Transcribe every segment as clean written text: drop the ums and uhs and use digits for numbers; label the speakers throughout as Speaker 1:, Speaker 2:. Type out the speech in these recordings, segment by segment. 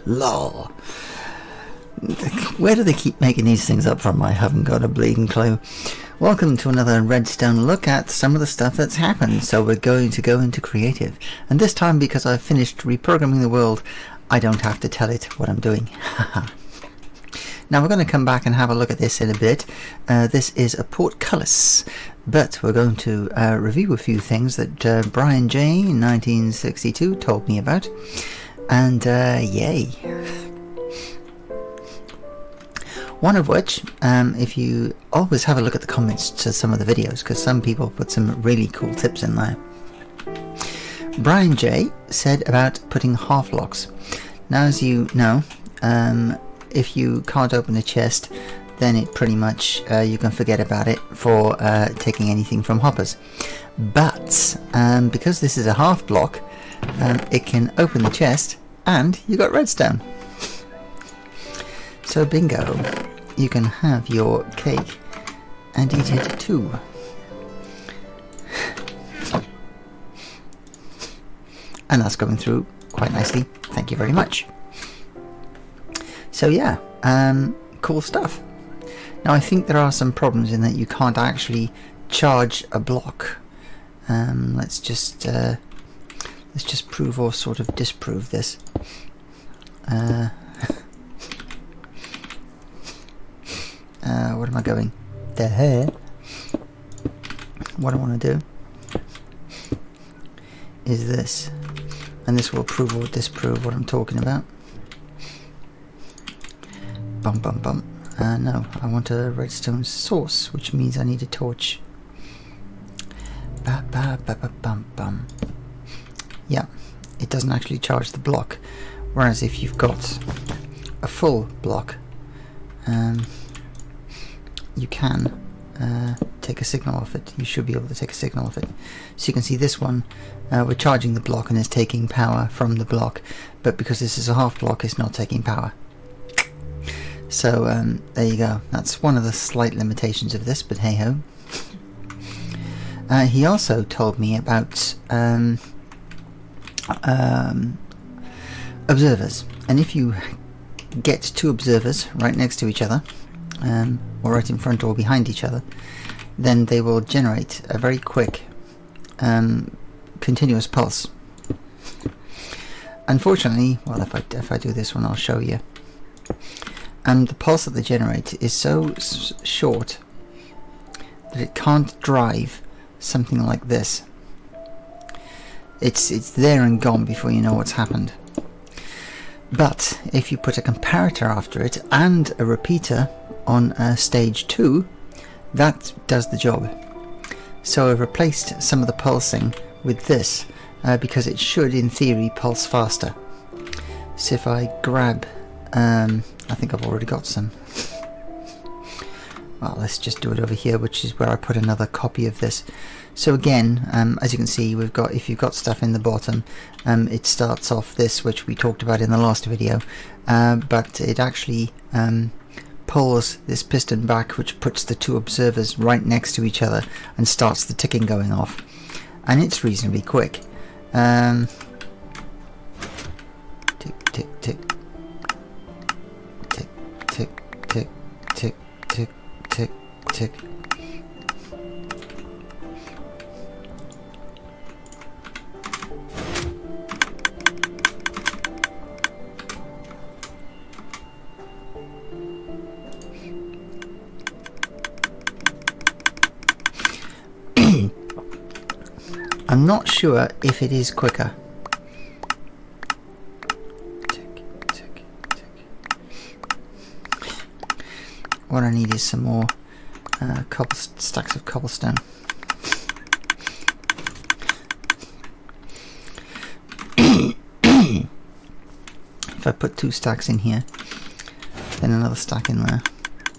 Speaker 1: Lol. Where do they keep making these things up from? I haven't got a bleeding clue. Welcome to another Redstone look at some of the stuff that's happened. So we're going to go into creative. And this time, because I've finished reprogramming the world, I don't have to tell it what I'm doing. Now we're going to come back and have a look at this in a bit. This is a portcullis, but we're going to review a few things that Brian J. in 1962 told me about, and yay. One of which, if you always have a look at the comments to some of the videos, because some people put some really cool tips in there. Brian J. said about putting half locks. Now, as you know, if you can't open a chest, then it pretty much you can forget about it for taking anything from hoppers. But because this is a half block, it can open the chest and you got redstone. So bingo, you can have your cake and eat it too. And that's going through quite nicely. Thank you very much. So yeah, cool stuff. Now I think there are some problems in that you can't actually charge a block. Let's just prove or sort of disprove this. What am I going? There. What I want to do is this, and this will prove or disprove what I'm talking about. Bum bum bum. No, I want a redstone source, which means I need a torch. Ba ba ba ba bum bum. Yeah, it doesn't actually charge the block, whereas if you've got a full block, you can take a signal off it. You should be able to take a signal off it. So you can see this one, we're charging the block and it's taking power from the block, but because this is a half block, it's not taking power. So there you go. That's one of the slight limitations of this, but hey ho. He also told me about observers, and if you get two observers right next to each other, or right in front or behind each other, then they will generate a very quick continuous pulse. Unfortunately, well, if I do this one, I'll show you. And the pulse that they generate is so short that it can't drive something like this. It's there and gone before you know what's happened. But if you put a comparator after it and a repeater on stage 2, that does the job. So I've replaced some of the pulsing with this because it should in theory pulse faster. So if I grab, I think I've already got some. Well, let's just do it over here, which is where I put another copy of this. So again, as you can see, we've got, if you've got stuff in the bottom, it starts off this, which we talked about in the last video, but it actually pulls this piston back, which puts the two observers right next to each other and starts the ticking going off, and it's reasonably quick. Tick tick tick tick tick tick tick tick tick tick. I'm not sure if it is quicker. Tick, tick, tick. What I need is some more stacks of cobblestone. If I put 2 stacks in here, then another stack in there.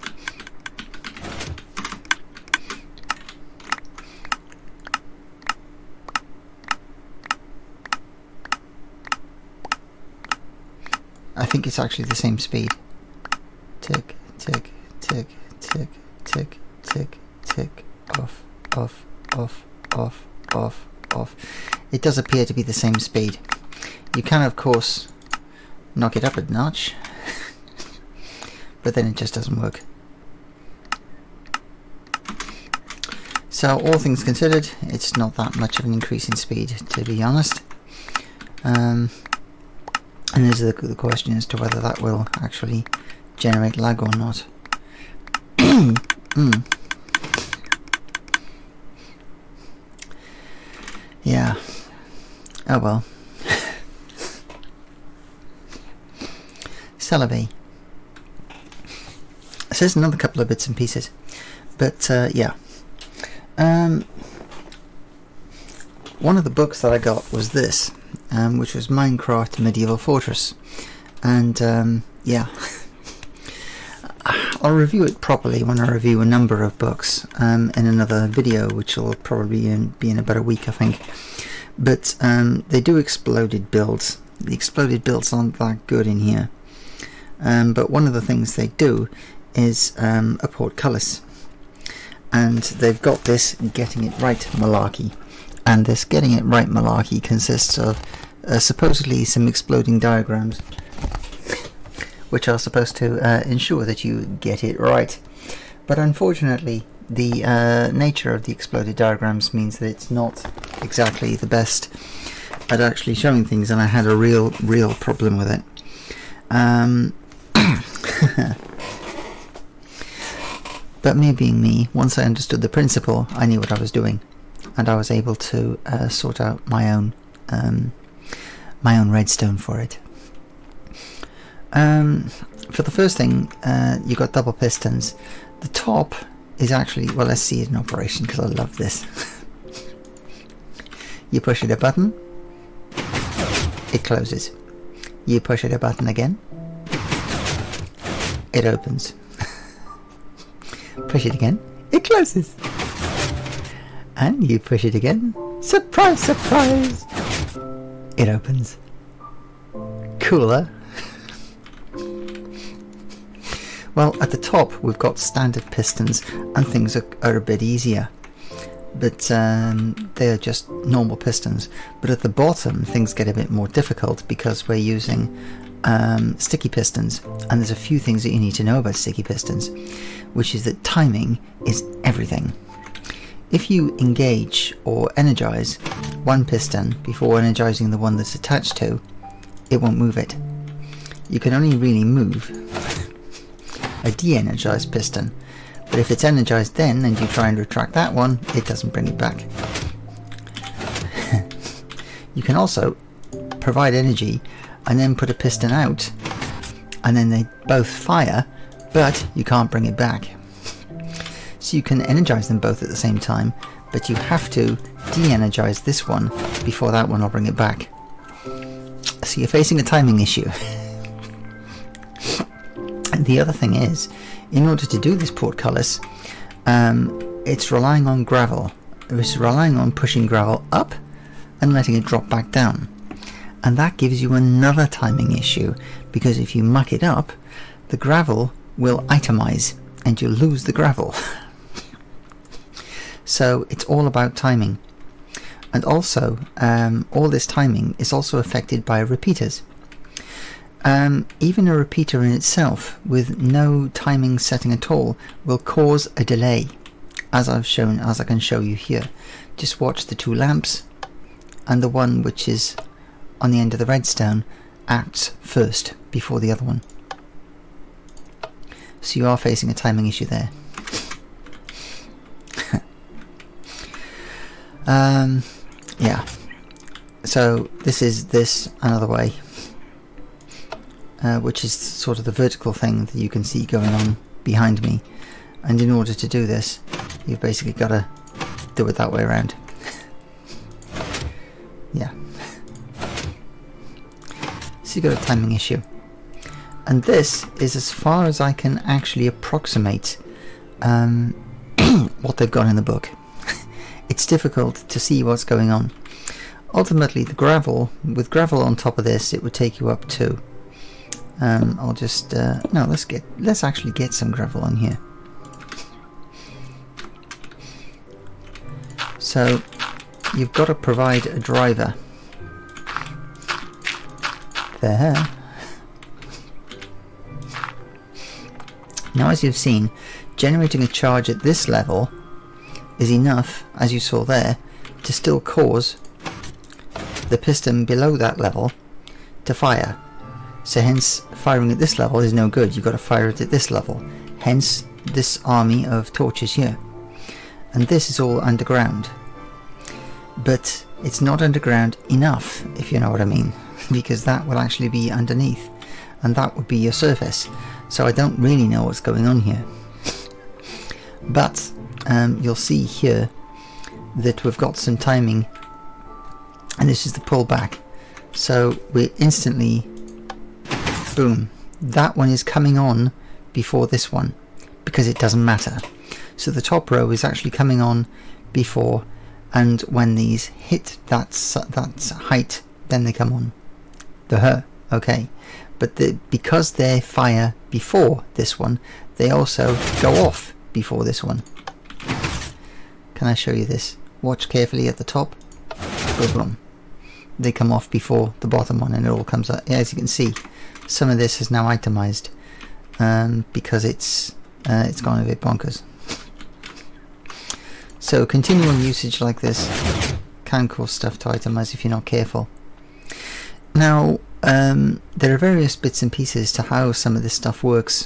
Speaker 1: I think it's actually the same speed. Tick, tick, tick, tick, tick, tick, tick, off, off, off, off, off, off. It does appear to be the same speed. You can, of course, knock it up a notch, but then it just doesn't work. So all things considered, it's not that much of an increase in speed, to be honest. And there's the question as to whether that will actually generate lag or not. Yeah. Oh well. Celebi says another couple of bits and pieces, but yeah. One of the books that I got was this, which was Minecraft Medieval Fortress, and yeah, I'll review it properly when I review a number of books in another video, which will probably be in about a week, I think. But they do exploded builds. The exploded builds aren't that good in here, but one of the things they do is a portcullis, and they've got this getting it right malarkey. And this getting it right malarkey consists of supposedly some exploding diagrams, which are supposed to ensure that you get it right. But unfortunately, the nature of the exploded diagrams means that it's not exactly the best at actually showing things, and I had a real problem with it. But me being me, once I understood the principle, I knew what I was doing, and I was able to sort out my own redstone for it. For the first thing, you got double pistons. The top is actually, well, let's see it in operation because I love this. You push it a button, it closes. You push it a button again, it opens. Push it again, it closes. And you push it again, surprise, surprise, it opens. Cooler. Well, at the top we've got standard pistons and things are a bit easier, but they're just normal pistons. But at the bottom things get a bit more difficult because we're using sticky pistons, and there's a few things that you need to know about sticky pistons, which is that timing is everything. If you engage or energize one piston before energizing the one that's attached to, it won't move it. You can only really move a de-energized piston, but if it's energized then and you try and retract that one, it doesn't bring it back. You can also provide energy and then put a piston out, and then they both fire, but you can't bring it back. So you can energize them both at the same time, but you have to de-energize this one before that one will bring it back. So you're facing a timing issue. And the other thing is, in order to do this portcullis, it's relying on gravel. It's relying on pushing gravel up and letting it drop back down. And that gives you another timing issue, because if you muck it up, the gravel will itemize and you'll lose the gravel. So it's all about timing. And also, all this timing is also affected by repeaters. Even a repeater in itself with no timing setting at all will cause a delay, as I can show you here. Just watch the two lamps, and the one which is on the end of the redstone acts first before the other one. So you are facing a timing issue there. Yeah, so this is another way, which is sort of the vertical thing that you can see going on behind me, and in order to do this you've basically got to do it that way around. Yeah, so you've got a timing issue, and this is as far as I can actually approximate what they've got in the book. It's difficult to see what's going on. Ultimately, the gravel, with gravel on top of this, it would take you up to. I'll just no. Let's actually get some gravel on here. So you've got to provide a driver there, Now, as you've seen, generating a charge at this level is enough, as you saw there, to still cause the piston below that level to fire. So hence, firing at this level is no good. You've got to fire it at this level. Hence, this army of torches here. And this is all underground. But it's not underground enough, if you know what I mean, because that will actually be underneath, and that would be your surface. So I don't really know what's going on here. But you'll see here that we've got some timing, and this is the pullback. So we instantly, boom, that one is coming on before this one, because it doesn't matter. So the top row is actually coming on before, and when these hit that height, then they come on. Okay, but because they fire before this one, they also go off before this one. Can I show you this? Watch carefully at the top. Boom, boom. They come off before the bottom one, and it all comes up. As you can see, some of this is now itemized because it's gone a bit bonkers. So continual usage like this can cause stuff to itemize if you're not careful. Now, there are various bits and pieces to how some of this stuff works.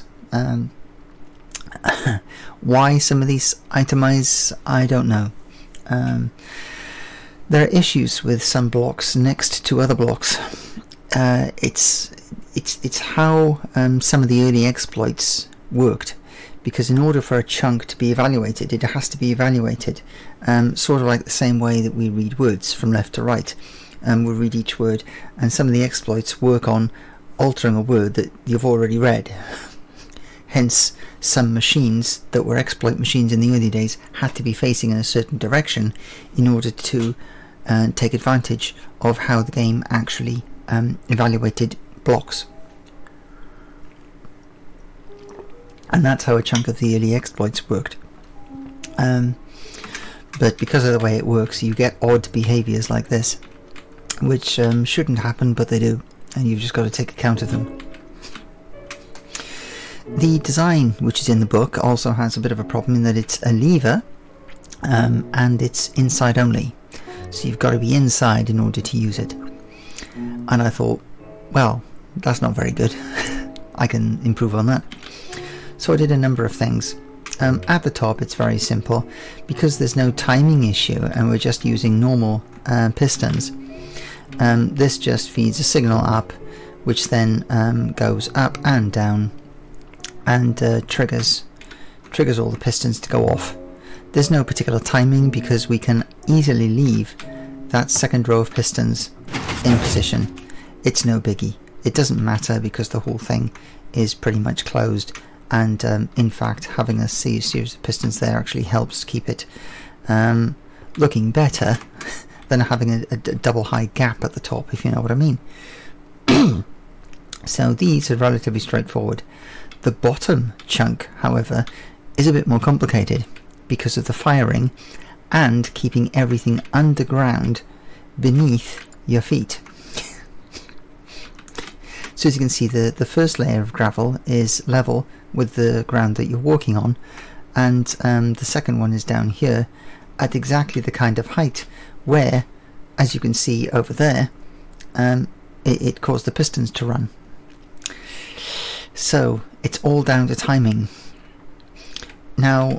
Speaker 1: Why some of these itemize, I don't know. There are issues with some blocks next to other blocks. It's how some of the early exploits worked. Because in order for a chunk to be evaluated, it has to be evaluated sort of like the same way that we read words from left to right. We'll read each word, and some of the exploits work on altering a word that you've already read. Hence, some machines that were exploit machines in the early days had to be facing in a certain direction in order to take advantage of how the game actually evaluated blocks. And that's how a chunk of the early exploits worked. But because of the way it works, you get odd behaviors like this, which shouldn't happen, but they do, and you've just got to take account of them. The design, which is in the book, also has a bit of a problem in that it's a lever and it's inside only. So you've got to be inside in order to use it. And I thought, well, that's not very good. I can improve on that. So I did a number of things. At the top, it's very simple. Because there's no timing issue and we're just using normal pistons, this just feeds a signal up, which then goes up and down and triggers all the pistons to go off. There's no particular timing because we can easily leave that second row of pistons in position. It's no biggie. It doesn't matter because the whole thing is pretty much closed, and in fact having a series of pistons there actually helps keep it looking better than having a double high gap at the top, if you know what I mean. So these are relatively straightforward. The bottom chunk, however, is a bit more complicated because of the firing and keeping everything underground beneath your feet. So as you can see, the first layer of gravel is level with the ground that you're walking on, and the second one is down here at exactly the kind of height where, as you can see over there, it caused the pistons to run. So it's all down to timing. Now,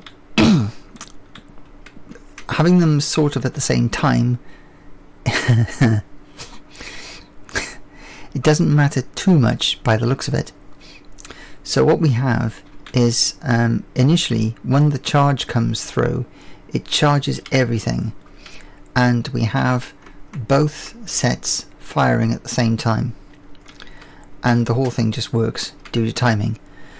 Speaker 1: having them sort of at the same time, it doesn't matter too much by the looks of it. So what we have is initially when the charge comes through, it charges everything, and we have both sets firing at the same time, and the whole thing just works due to timing.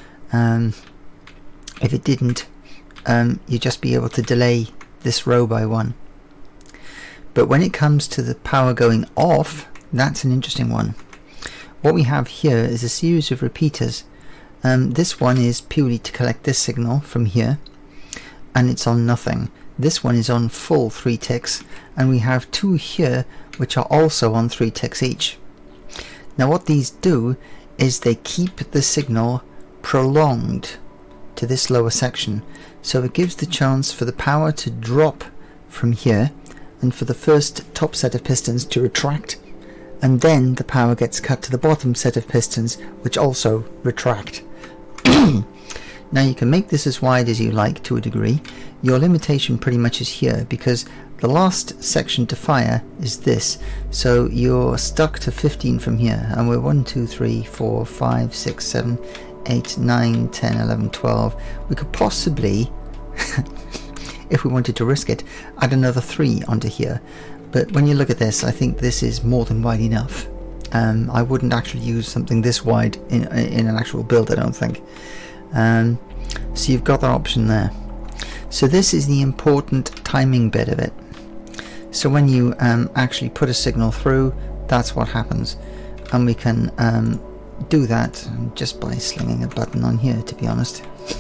Speaker 1: If it didn't, you'd just be able to delay this row by one. But when it comes to the power going off, that's an interesting one. What we have here is a series of repeaters. This one is purely to collect this signal from here, and it's on nothing. This one is on full 3 ticks, and we have 2 here which are also on 3 ticks each. Now what these do is they keep the signal prolonged to this lower section, so it gives the chance for the power to drop from here and for the first top set of pistons to retract, and then the power gets cut to the bottom set of pistons, which also retract. Now you can make this as wide as you like to a degree. Your limitation pretty much is here, because the last section to fire is this, so you're stuck to 15 from here, and we're 1, 2, 3, 4, 5, 6, 7, 8, 9, 10, 11, 12. We could possibly, if we wanted to risk it, add another 3 onto here, but when you look at this, I think this is more than wide enough. I wouldn't actually use something this wide in an actual build, I don't think. So you've got that option there. So this is the important timing bit of it. So when you actually put a signal through, that's what happens, and we can do that just by slinging a button on here, to be honest.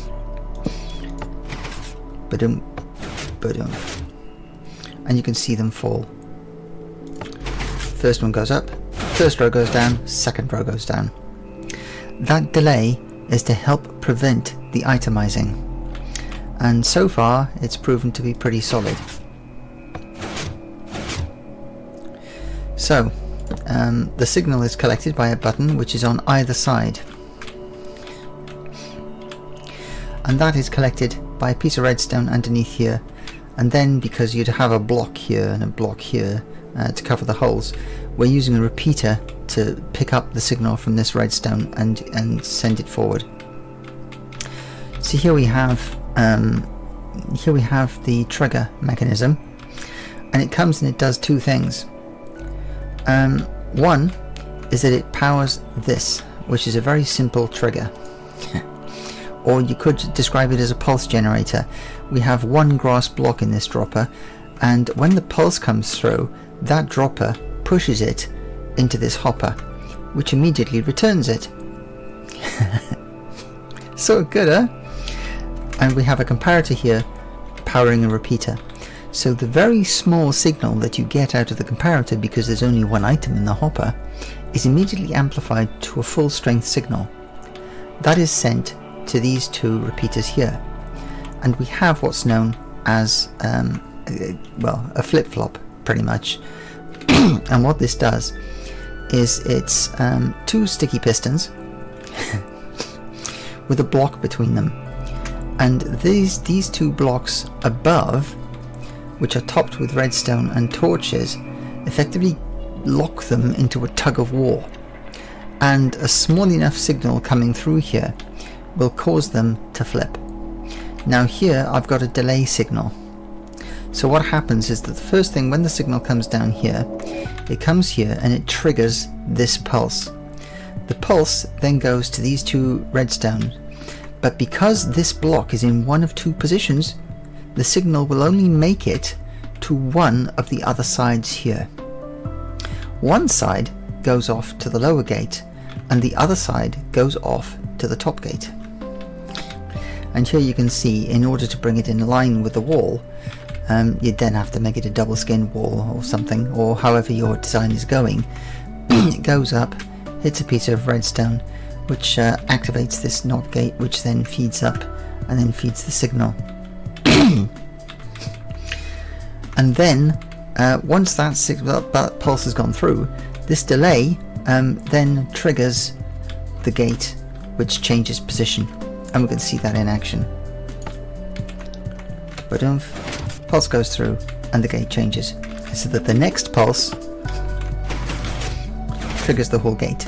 Speaker 1: Ba-dum, ba-dum. And you can see them fall. First one goes up, first row goes down, second row goes down. That delay is to help prevent the itemizing, and so far it's proven to be pretty solid. So the signal is collected by a button which is on either side, and that is collected by a piece of redstone underneath here, and then because you'd have a block here and a block here to cover the holes, we're using a repeater to pick up the signal from this redstone and send it forward. So here we have the trigger mechanism, and it comes and it does two things. One is that it powers this, which is a very simple trigger. Or you could describe it as a pulse generator. We have one grass block in this dropper, and when the pulse comes through, that dropper pushes it into this hopper, which immediately returns it. So good, huh? And we have a comparator here powering a repeater. So the very small signal that you get out of the comparator, because there's only one item in the hopper, is immediately amplified to a full strength signal. That is sent to these two repeaters here, and we have what's known as well, a flip-flop pretty much. And what this does is it's two sticky pistons with a block between them, and these two blocks above, which are topped with redstone and torches, effectively lock them into a tug of war, and a small enough signal coming through here will cause them to flip. Now here I've got a delay signal. So what happens is that the first thing, when the signal comes down here, it comes here and it triggers this pulse. The pulse then goes to these two redstone, but because this block is in one of two positions, the signal will only make it to one of the other sides here. One side goes off to the lower gate, and the other side goes off to the top gate. And here you can see, in order to bring it in line with the wall, you'd then have to make it a double skin wall or something, or however your design is going. It goes up, hits a piece of redstone, which activates this NOT gate, which then feeds up and then feeds the signal. And then once that pulse has gone through, this delay then triggers the gate, which changes position, and we can see that in action. Pulse goes through and the gate changes, so that the next pulse triggers the whole gate.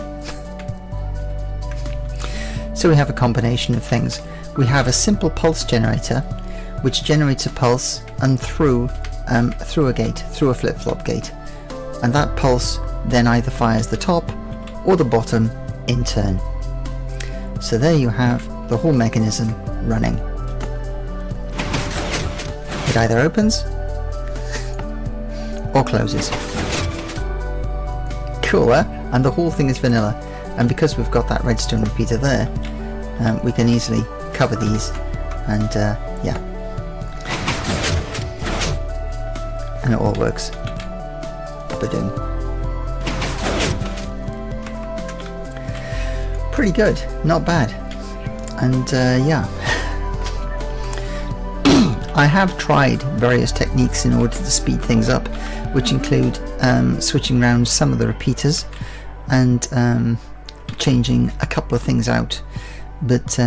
Speaker 1: So we have a combination of things. We have a simple pulse generator, which generates a pulse and through a gate, through a flip-flop gate, and that pulse then either fires the top or the bottom in turn. So there you have the whole mechanism running. It either opens or closes. Cool, huh? And the whole thing is vanilla, and because we've got that redstone repeater there, we can easily cover these, and yeah, and it all works. Ba-doom. Pretty good, not bad. And yeah, I have tried various techniques in order to speed things up, which include switching around some of the repeaters and changing a couple of things out, but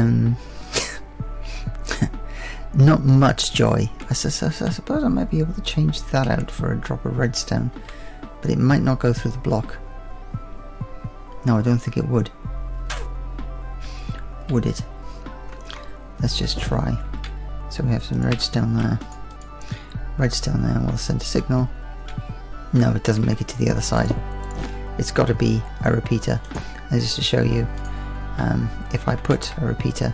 Speaker 1: not much joy. I suppose I might be able to change that out for a drop of redstone, but it might not go through the block. No, I don't think it would. Would it? Let's just try. So we have some redstone there. Redstone there, we'll send a signal. No, it doesn't make it to the other side. It's got to be a repeater. And just to show you, if I put a repeater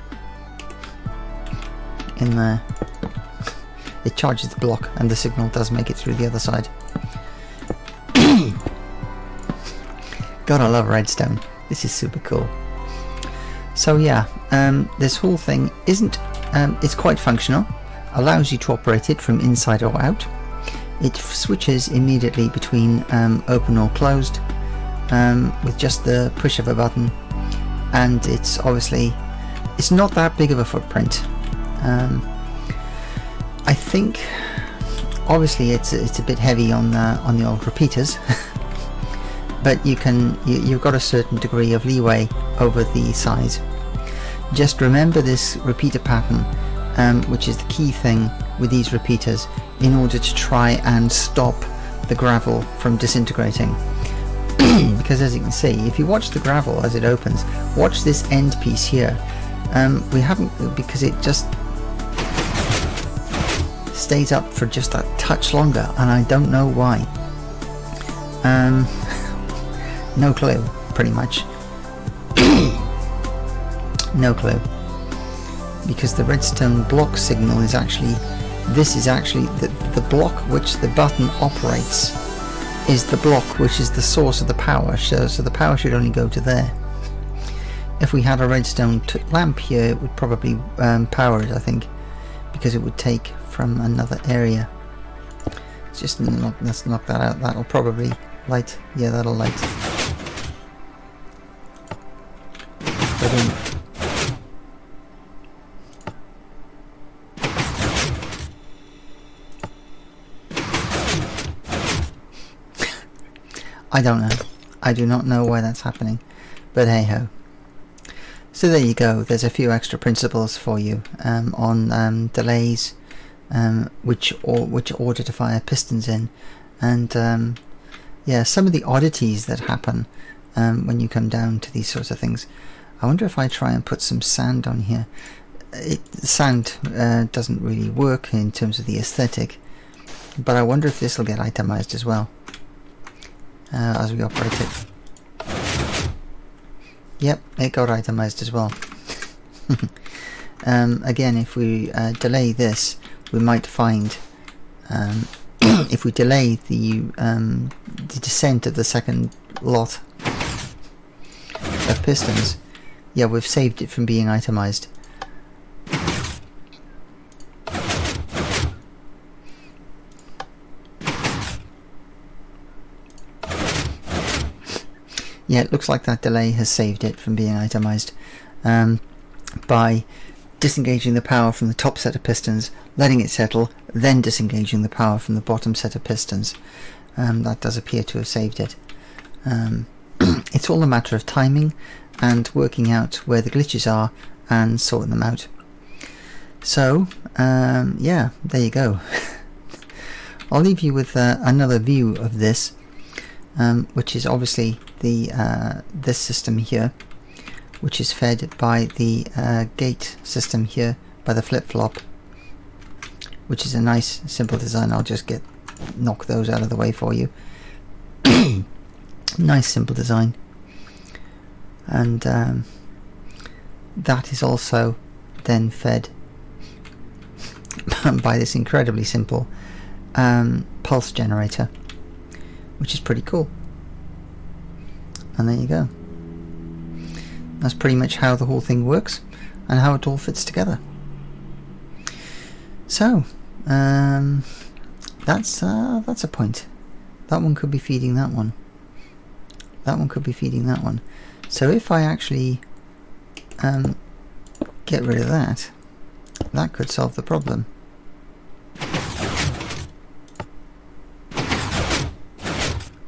Speaker 1: in there, it charges the block and the signal does make it through the other side. God, I love redstone. This is super cool. So yeah, this whole thing isn't, it's quite functional, allows you to operate it from inside or out. It switches immediately between open or closed with just the push of a button, and it's obviously, it's not that big of a footprint. I think obviously it's a bit heavy on the old repeaters, but you've got a certain degree of leeway over the size. Just remember this repeater pattern, which is the key thing with these repeaters, in order to try and stop the gravel from disintegrating. Because as you can see, if you watch the gravel as it opens, watch this end piece here. We haven't, because it just stays up for just a touch longer, and I don't know why. No clue, pretty much. No clue. Because the redstone block signal is actually, this is actually the block which the button operates is the block which is the source of the power, so the power should only go to there. If we had a redstone lamp here, it would probably power it, I think, because it would take from another area. Just let's knock that out. That'll probably light. Yeah, that'll light. I don't know. I do not know why that's happening, but hey ho. So there you go. There's a few extra principles for you on delays, which order to fire pistons in, and yeah, some of the oddities that happen when you come down to these sorts of things. I wonder if I try and put some sand on here. Sand doesn't really work in terms of the aesthetic, but I wonder if this will get itemized as well as we operate it. Yep, it got itemized as well. Again, if we delay this, we might find if we delay the descent of the second lot of pistons, yeah, we've saved it from being itemized. Yeah, it looks like that delay has saved it from being itemized by disengaging the power from the top set of pistons, letting it settle, then disengaging the power from the bottom set of pistons. That does appear to have saved it. It's all a matter of timing and working out where the glitches are and sorting them out. So, yeah, there you go. I'll leave you with another view of this, which is obviously the this system here, which is fed by the gate system here, by the flip-flop, which is a nice simple design. I'll just knock those out of the way for you. Nice simple design, and that is also then fed by this incredibly simple pulse generator, which is pretty cool. And there you go. That's pretty much how the whole thing works and how it all fits together. So that's a point. That one could be feeding that one. That one could be feeding that one. So if I actually get rid of that, that could solve the problem.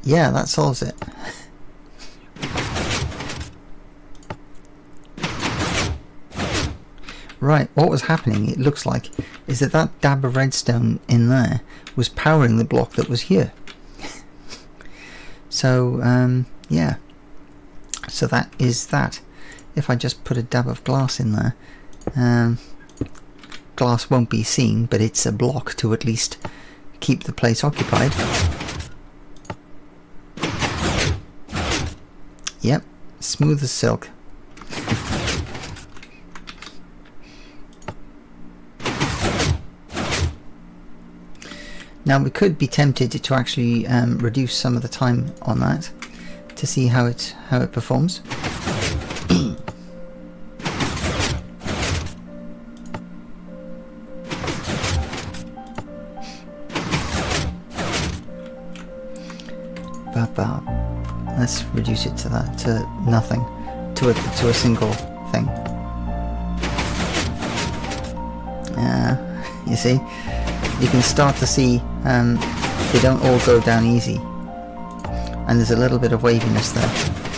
Speaker 1: Yeah, that solves it. Right, what was happening, it looks like, is that that dab of redstone in there was powering the block that was here. So, yeah. So that is that. If I just put a dab of glass in there, glass won't be seen, but it's a block to at least keep the place occupied. Yep, smooth as silk. Now we could be tempted to actually reduce some of the time on that to see how it performs. But let's reduce it to that, to nothing, to a single thing. You see, you can start to see they don't all go down easy, and there's a little bit of waviness there.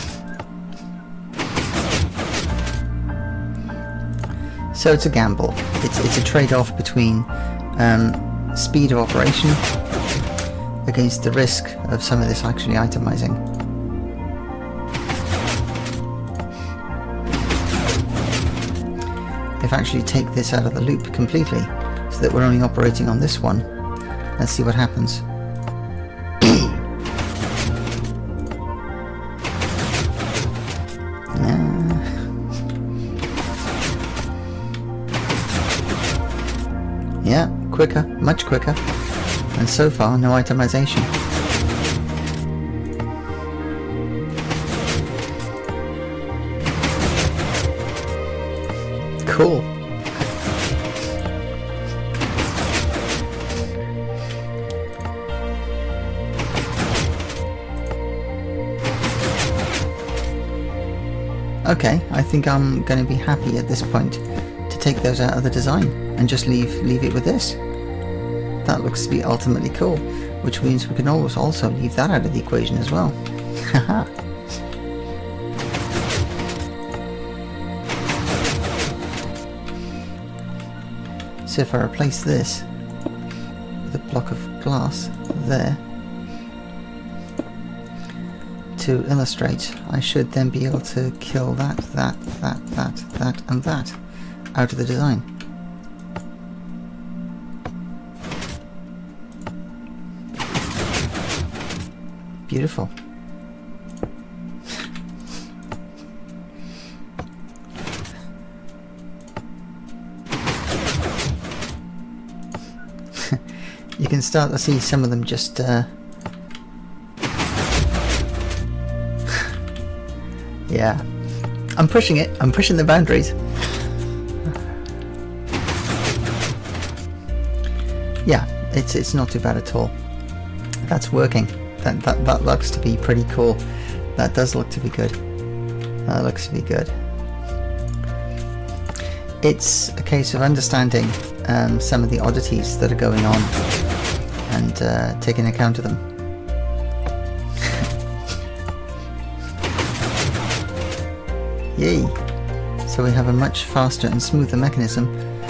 Speaker 1: So it's a gamble. It's a trade-off between speed of operation against the risk of some of this actually itemizing. If I actually take this out of the loop completely, so that we're only operating on this one, let's see what happens. Yeah, quicker, much quicker. And so far, no itemization. Cool. Okay, I think I'm going to be happy at this point to take those out of the design and just leave it with this. That looks to be ultimately cool, which means we can always also leave that out of the equation as well. Haha. So if I replace this with a block of glass there, to illustrate, I should then be able to kill that, and that out of the design. Beautiful. You can start to see some of them just yeah, I'm pushing it. I'm pushing the boundaries. Yeah, it's not too bad at all. That's working. That looks to be pretty cool. That does look to be good. That looks to be good. It's a case of understanding some of the oddities that are going on and taking account of them. Yay! So we have a much faster and smoother mechanism.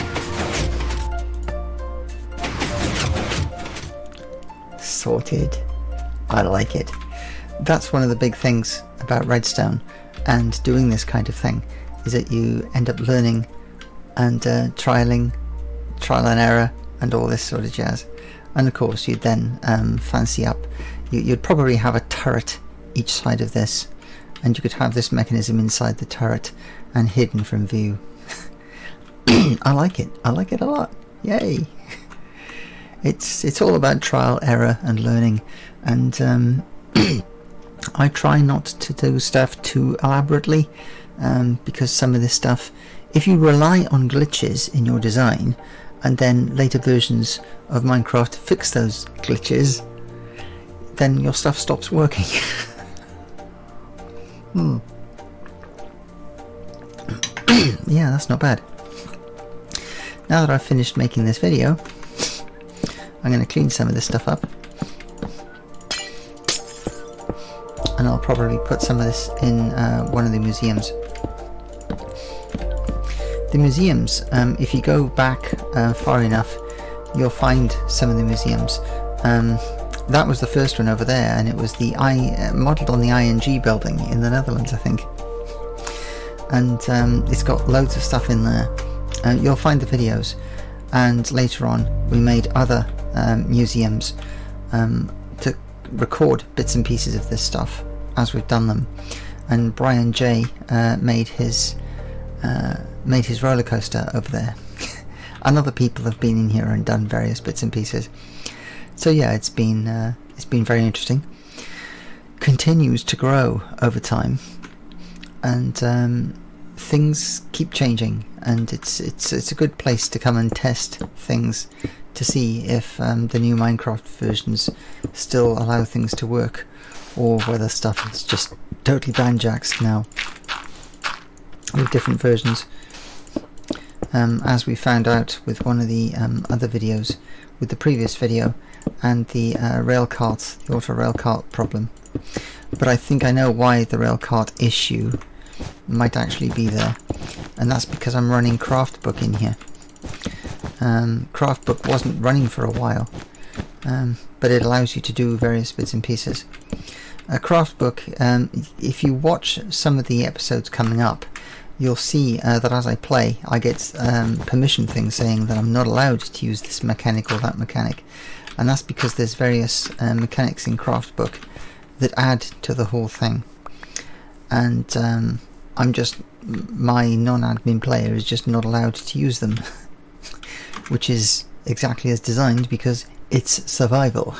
Speaker 1: Sorted. I like it. That's one of the big things about Redstone and doing this kind of thing, is that you end up learning and trial and error and all this sort of jazz. And of course you'd then fancy up. You'd probably have a turret each side of this, and you could have this mechanism inside the turret and hidden from view. I like it. I like it a lot. Yay! It's all about trial, error and learning, and I try not to do stuff too elaborately, because some of this stuff, if you rely on glitches in your design and then later versions of Minecraft fix those glitches, then your stuff stops working. Yeah, that's not bad. Now that I've finished making this video, I'm going to clean some of this stuff up. probably put some of this in one of the museums. The museums, if you go back far enough, you'll find some of the museums. That was the first one over there, and it was the modelled on the ING building in the Netherlands, I think. And it's got loads of stuff in there. You'll find the videos. And later on, we made other museums to record bits and pieces of this stuff as we've done them. And Brian J made his roller coaster over there. And other people have been in here and done various bits and pieces. So yeah, it's been very interesting. Continues to grow over time, and things keep changing. And it's a good place to come and test things to see if the new Minecraft versions still allow things to work, or whether stuff is just totally banjaxed now with different versions. As we found out with one of the other videos, with the previous video, and the railcart, the auto railcart problem. But I think I know why the railcart issue might actually be there, and that's because I'm running Craftbook in here. Craftbook wasn't running for a while, but it allows you to do various bits and pieces. Craftbook, if you watch some of the episodes coming up, you'll see that as I play, I get permission things saying that I'm not allowed to use this mechanic or that mechanic, and that's because there's various mechanics in Craftbook that add to the whole thing, and I'm just, my non-admin player is just not allowed to use them, which is exactly as designed, because it's survival,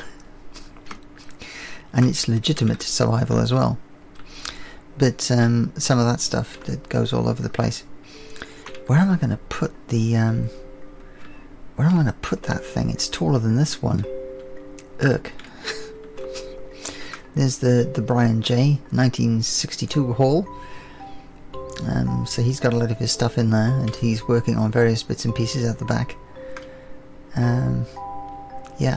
Speaker 1: and it's legitimate survival as well. But some of that stuff that goes all over the place. Where am I going to put the where am I going to put that thing? It's taller than this one. Ugh. There's the Brian J 1962 hall. So he's got a lot of his stuff in there, and he's working on various bits and pieces at the back. Yeah.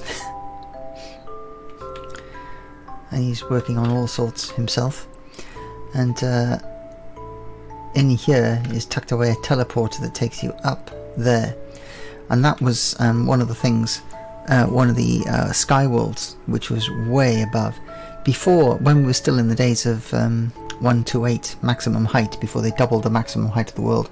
Speaker 1: And he's working on all sorts himself. And in here is tucked away a teleporter that takes you up there. And that was one of the things, one of the sky worlds, which was way above. Before, when we were still in the days of 128 maximum height, before they doubled the maximum height of the world.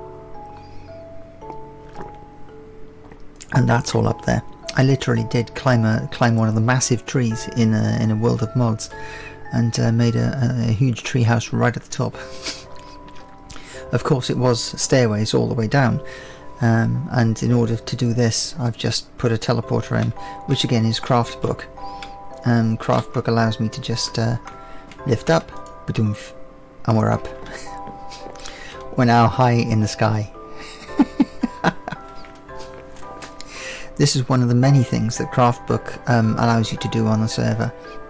Speaker 1: And that's all up there. I literally did climb one of the massive trees in a world of mods, and made a huge tree house right at the top. Of course, it was stairways all the way down, and in order to do this, I've just put a teleporter in, which again is Craftbook. Craftbook allows me to just lift up, badoomf, and we're up. We're now high in the sky. This is one of the many things that Craftbook allows you to do on the server.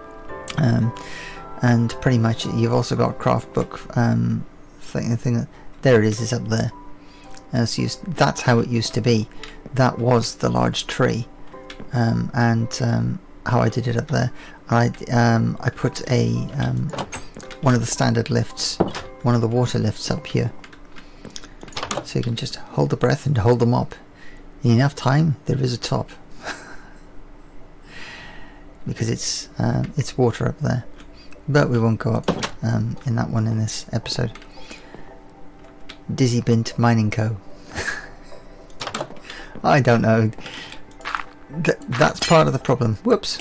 Speaker 1: And pretty much you've also got Craftbook thing there it is up there. So that's how it used to be. That was the large tree, and how I did it up there. I put a one of the standard lifts, one of the water lifts up here, so you can just hold the breath and hold them up. In enough time, there is a top, because it's water up there. But we won't go up in that one in this episode. Dizzy Bint Mining Co. I don't know. That's part of the problem. Whoops.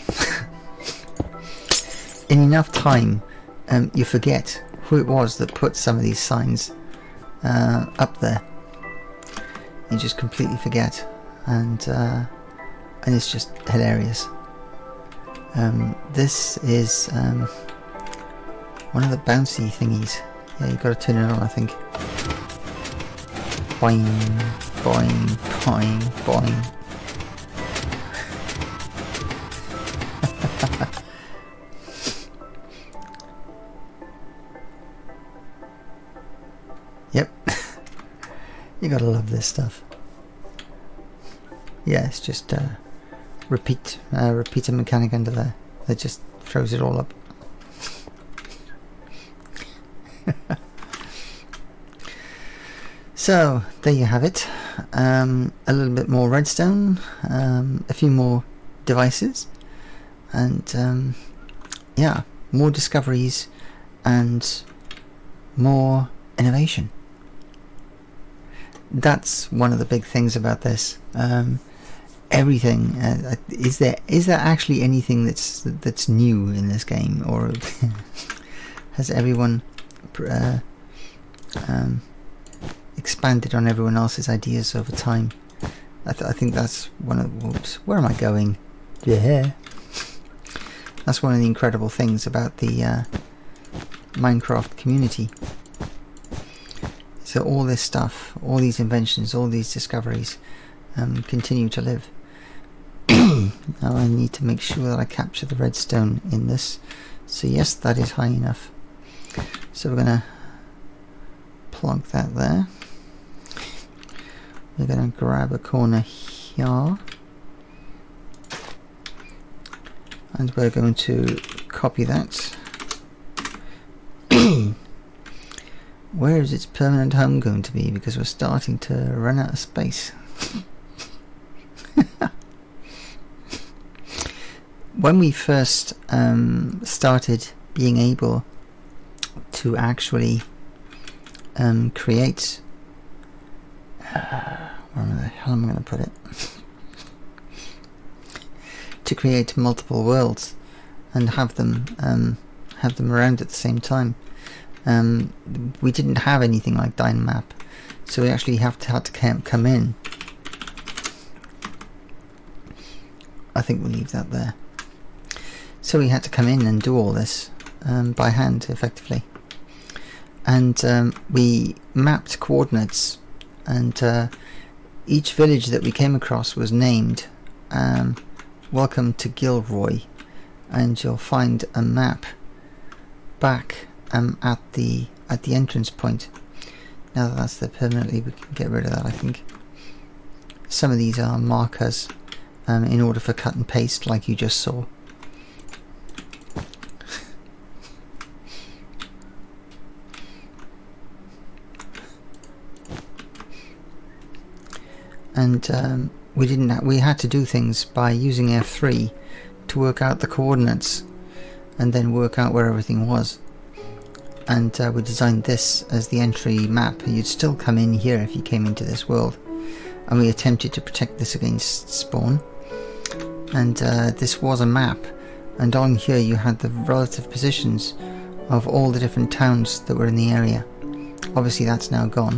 Speaker 1: In enough time, you forget who it was that put some of these signs up there. You just completely forget, and it's just hilarious. This is one of the bouncy thingies. Yeah, you've got to turn it on, I think. Boing, boing, boing, boing. Yep. You gotta love this stuff. Yeah, it's just repeater mechanic under there that just throws it all up. So there you have it. A little bit more redstone, a few more devices, and yeah, more discoveries and more innovation. That's one of the big things about this. Everything. Is there actually anything that's new in this game, or has everyone expanded on everyone else's ideas over time? I think that's one of. Whoops, where am I going? Yeah. That's one of the incredible things about the Minecraft community. So all this stuff, all these inventions, all these discoveries continue to live. Now I need to make sure that I capture the redstone in this. So yes, that is high enough. So we're going to plug that there. We're going to grab a corner here. And we're going to copy that. Where is its permanent home going to be? Because we're starting to run out of space. When we first started being able to actually create... where the hell am I going to put it? To create multiple worlds and have them around at the same time. We didn't have anything like Dynamap, so we actually had to come in. I think we'll leave that there. So we had to come in and do all this by hand, effectively. And we mapped coordinates, and each village that we came across was named Welcome to Gilroy, and you'll find a map back at the entrance point. Now that that's there permanently, we can get rid of that, I think. Some of these are markers in order for cut and paste, like you just saw. And we had to do things by using F3 to work out the coordinates and then work out where everything was. And we designed this as the entry map. You'd still come in here if you came into this world, and we attempted to protect this against spawn. And this was a map, and on here you had the relative positions of all the different towns that were in the area. Obviously that's now gone.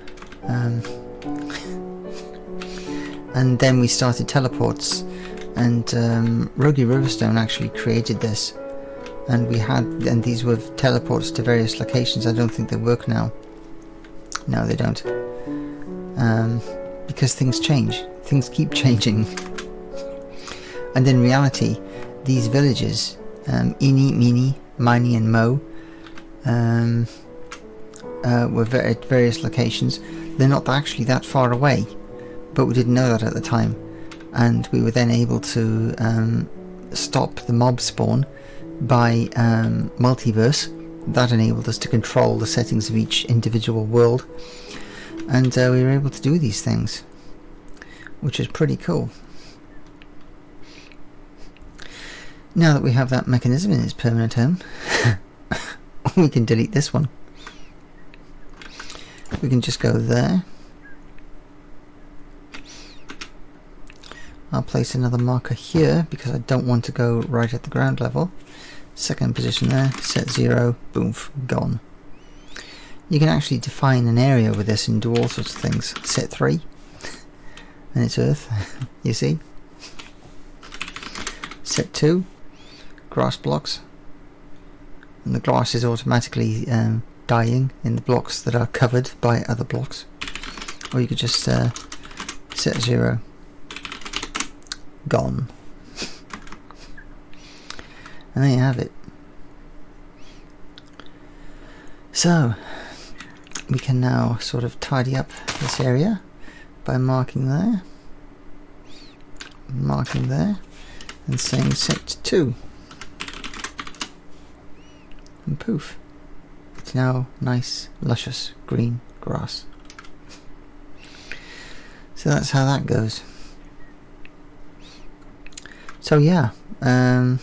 Speaker 1: And then we started teleports, and Rogi Riverstone actually created this, and these were teleports to various locations. I don't think they work now. No, they don't, because things change. Things keep changing. And in reality, these villages, Eeny, Meeny, Miny and Mo, were at various locations. They're not actually that far away, but we didn't know that at the time, and we were then able to stop the mob spawn by multiverse. That enabled us to control the settings of each individual world, and we were able to do these things, which is pretty cool. Now that we have that mechanism in its permanent home, we can delete this one. We can just go there. I'll place another marker here because I don't want to go right at the ground level. Second position there, set 0, boom, gone. You can actually define an area with this and do all sorts of things. Set 3, and it's earth, you see. Set 2, grass blocks, and the grass is automatically dying in the blocks that are covered by other blocks. Or you could just set 0. Gone. And there you have it. So we can now sort of tidy up this area by marking there, and saying set 2, and poof, it's now nice luscious green grass. So that's how that goes. So yeah, now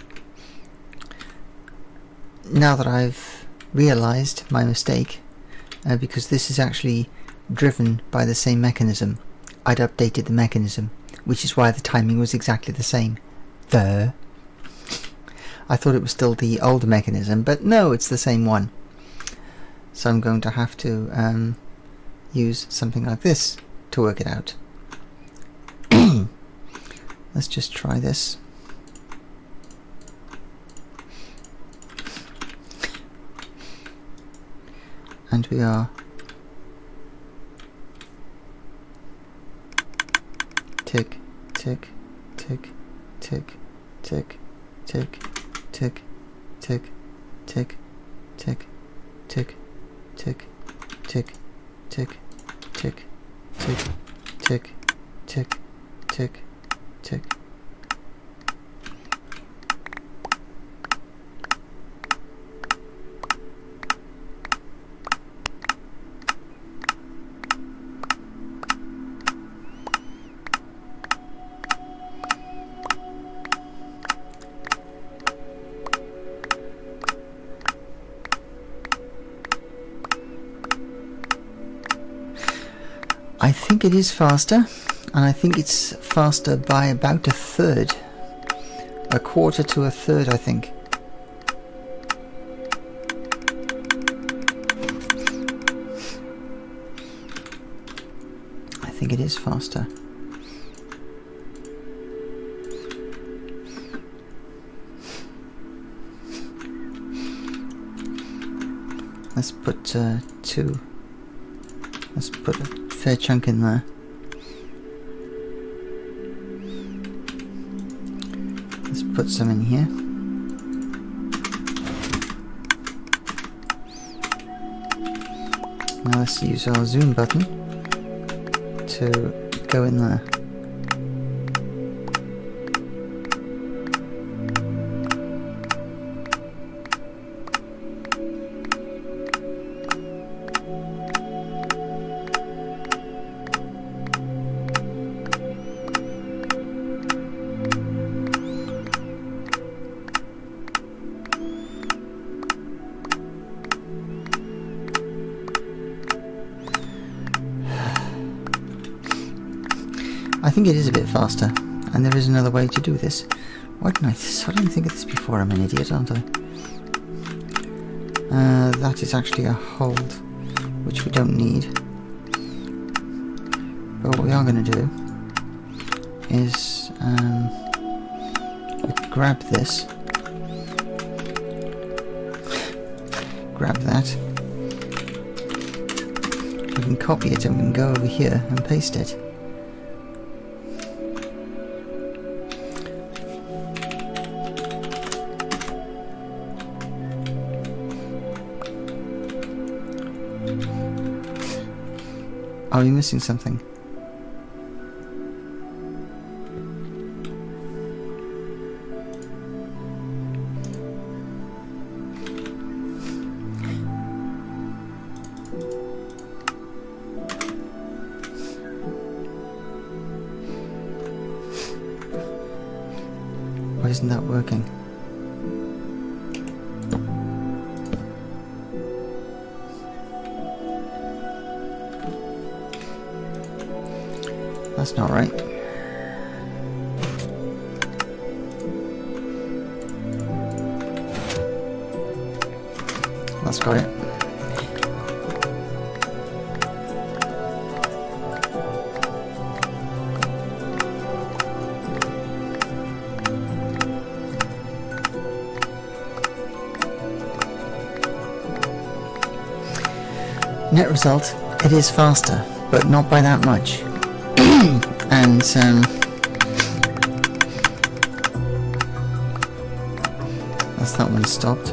Speaker 1: that I've realised my mistake, because this is actually driven by the same mechanism, I'd updated the mechanism, which is why the timing was exactly the same. I thought it was still the older mechanism, but no, it's the same one. So I'm going to have to use something like this to work it out. Let's just try this. And we are tick, tick, tick, tick, tick, tick, tick, tick, tick, tick, tick, tick, tick, tick, tick, tick, tick, tick, tick, tick. I think it is faster, and I think it's faster by about a third. A quarter to a third, I think. I think it is faster. Let's put 2. Let's put a fair chunk in there. Let's put some in here. Now let's use our zoom button to go in there. I think it is a bit faster, and there is another way to do this. Why didn't I think of this before? I'm an idiot, aren't I? That is actually a hold, which we don't need. But what we are going to do is grab this, grab that, we can copy it and we can go over here and paste it. Are we missing something? Why isn't that working? That's not right. That's got it. Net result, it is faster, but not by that much. And that's that one stopped.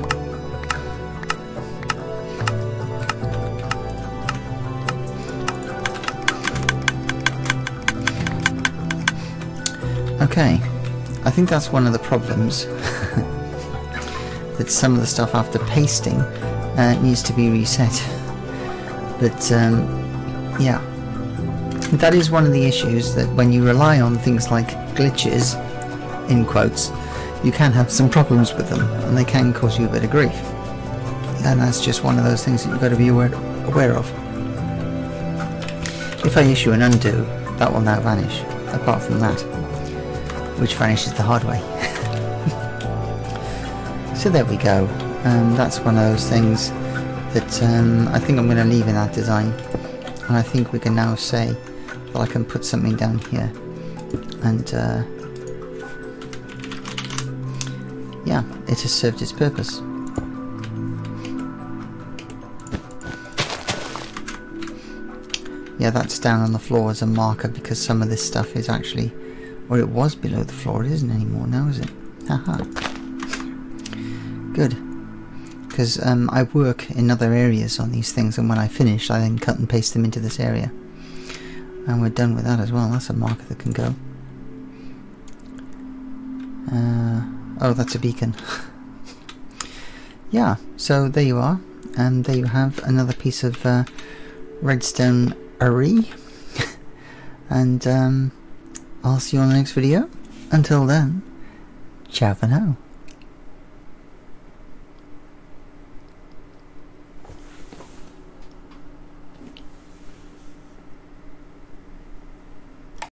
Speaker 1: Okay, I think that's one of the problems. That some of the stuff after pasting needs to be reset. But yeah. that is one of the issues, that when you rely on things like glitches, in quotes, you can have some problems with them, and they can cause you a bit of grief. And that's just one of those things that you've got to be aware of. If I issue an undo, that will now vanish, apart from that, which vanishes the hard way. So there we go. That's one of those things that I think I'm going to leave in that design, and I think we can now say that I can put something down here, and yeah, it has served its purpose. Yeah, that's down on the floor as a marker, because some of this stuff is actually, or it was below the floor. It isn't anymore now, is it? Haha. Good. Because I work in other areas on these things, and when I finish I then cut and paste them into this area. And we're done with that as well. That's a marker that can go. Oh, that's a beacon. Yeah, so there you are. And there you have another piece of redstone array. And I'll see you on the next video. Until then, ciao for now.